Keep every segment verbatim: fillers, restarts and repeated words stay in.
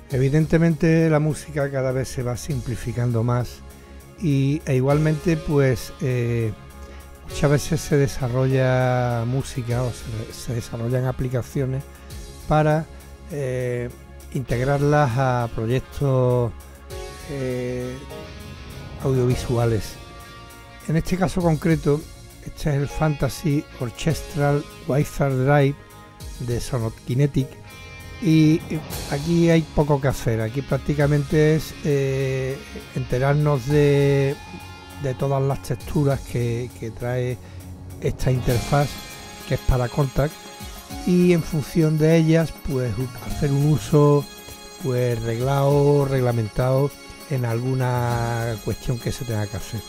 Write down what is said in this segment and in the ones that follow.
Evidentemente la música cada vez se va simplificando más y, e igualmente pues eh, muchas veces se desarrolla música o se, se desarrollan aplicaciones para eh, integrarlas a proyectos eh, audiovisuales. En este caso concreto, este es el Fantasy Orchestral Wizard Drive de Sonor Kinetic. Y aquí hay poco que hacer, aquí prácticamente es eh, enterarnos de, de todas las texturas que, que trae esta interfaz, que es para Kontakt, y en función de ellas pues hacer un uso pues reglado, reglamentado en alguna cuestión que se tenga que hacer.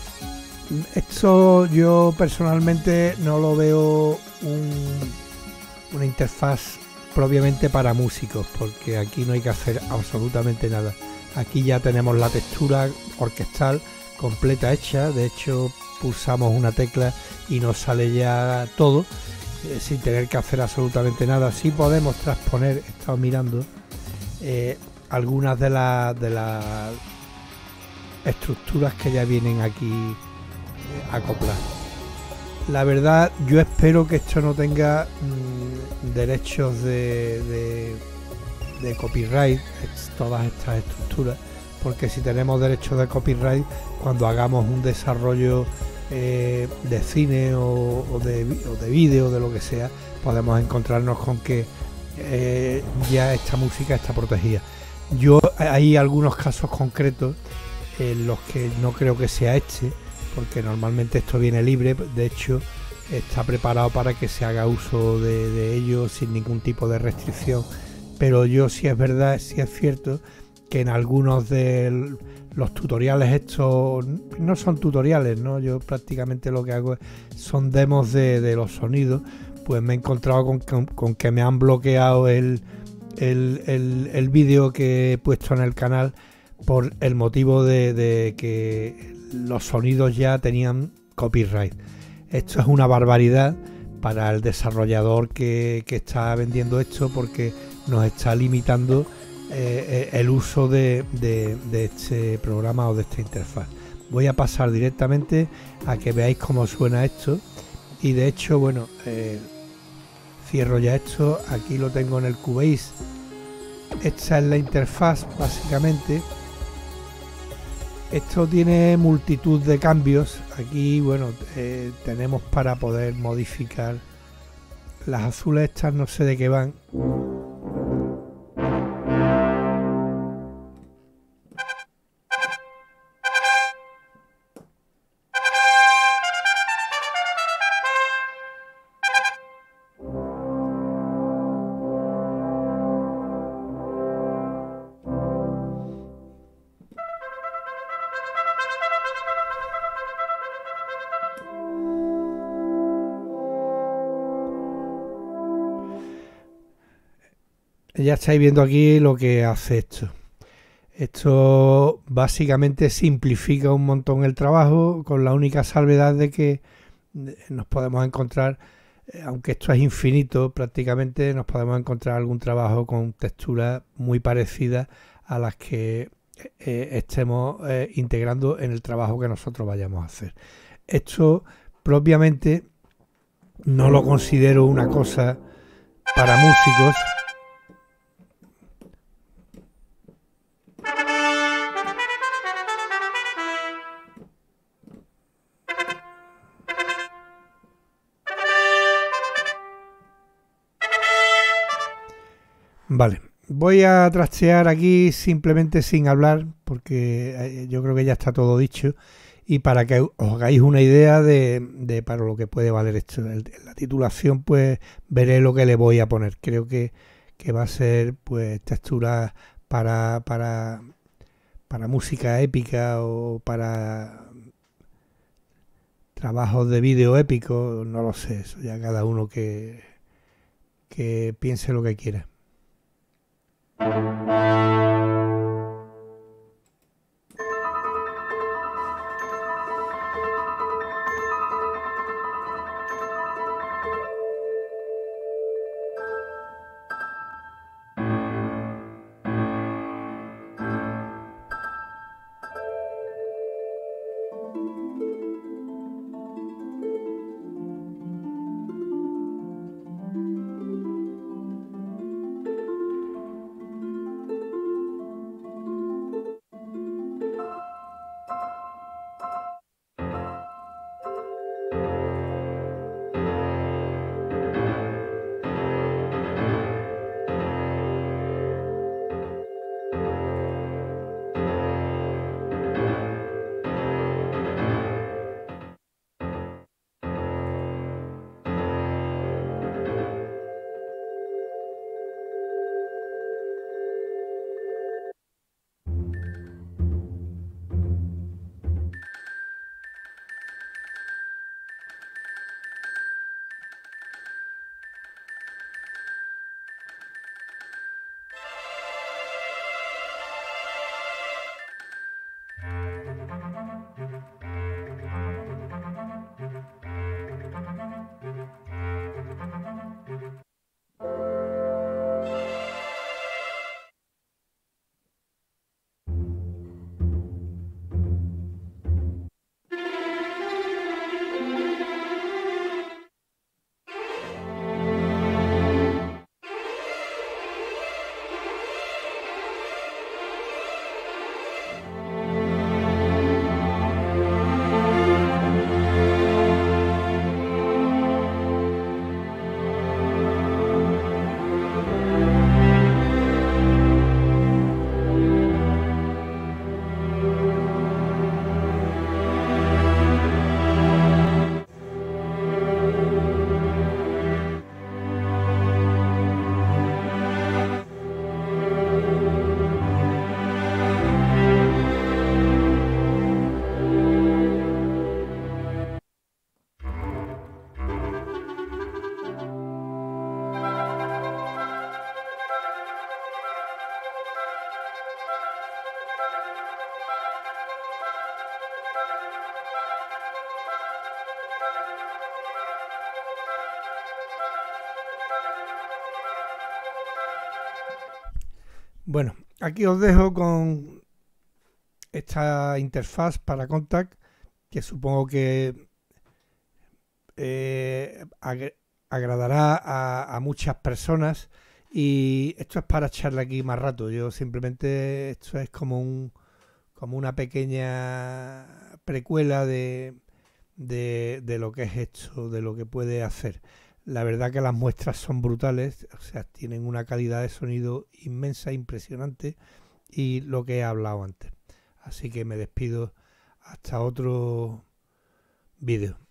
Esto yo personalmente no lo veo un, una interfaz propiamente para músicos, porque aquí no hay que hacer absolutamente nada. Aquí ya tenemos la textura orquestal completa hecha, de hecho pulsamos una tecla y nos sale ya todo eh, sin tener que hacer absolutamente nada. Sí podemos transponer, he estado mirando eh, algunas de las de las estructuras que ya vienen aquí eh, acopladas. La verdad, yo espero que esto no tenga mmm, derechos de, de, de copyright, todas estas estructuras, porque si tenemos derechos de copyright, cuando hagamos un desarrollo eh, de cine o, o de, o de vídeo, de lo que sea, podemos encontrarnos con que eh, ya esta música está protegida. Yo hay algunos casos concretos en los que no creo que sea este, porque normalmente esto viene libre, de hecho está preparado para que se haga uso de, de ello sin ningún tipo de restricción, pero yo sí es verdad, sí es cierto que en algunos de los tutoriales estos, no son tutoriales, ¿no? Yo prácticamente lo que hago son demos de, de los sonidos, pues me he encontrado con, con, con que me han bloqueado el, el, el, el vídeo que he puesto en el canal por el motivo de, de que los sonidos ya tenían copyright. Esto es una barbaridad para el desarrollador que, que está vendiendo esto, porque nos está limitando eh, el uso de, de, de este programa o de esta interfaz. Voy a pasar directamente a que veáis cómo suena esto, y de hecho, bueno, eh, cierro ya esto, aquí lo tengo en el Cubase. Esta es la interfaz básicamente. Esto tiene multitud de cambios. Aquí, bueno, eh, tenemos para poder modificar las azules estas, no sé de qué van. Ya estáis viendo aquí lo que hace esto. Esto básicamente simplifica un montón el trabajo, con la única salvedad de que nos podemos encontrar, aunque esto es infinito, prácticamente nos podemos encontrar algún trabajo con texturas muy parecidas a las que eh, estemos eh, integrando en el trabajo que nosotros vayamos a hacer. Esto propiamente no lo considero una cosa para músicos. Vale, voy a trastear aquí simplemente sin hablar, porque yo creo que ya está todo dicho, y para que os hagáis una idea de, de para lo que puede valer esto. En la titulación pues veré lo que le voy a poner. Creo que, que va a ser pues textura para, para, para música épica o para trabajos de vídeo épico, no lo sé, eso ya cada uno que, que piense lo que quiera. Bueno, aquí os dejo con esta interfaz para Kontakt, que supongo que eh, ag agradará a, a muchas personas. Y esto es para echarle aquí más rato. Yo simplemente, esto es como un como una pequeña precuela de, de, de lo que es esto, de lo que puede hacer. La verdad que las muestras son brutales, o sea, tienen una calidad de sonido inmensa, impresionante, y lo que he hablado antes. Así que me despido hasta otro vídeo.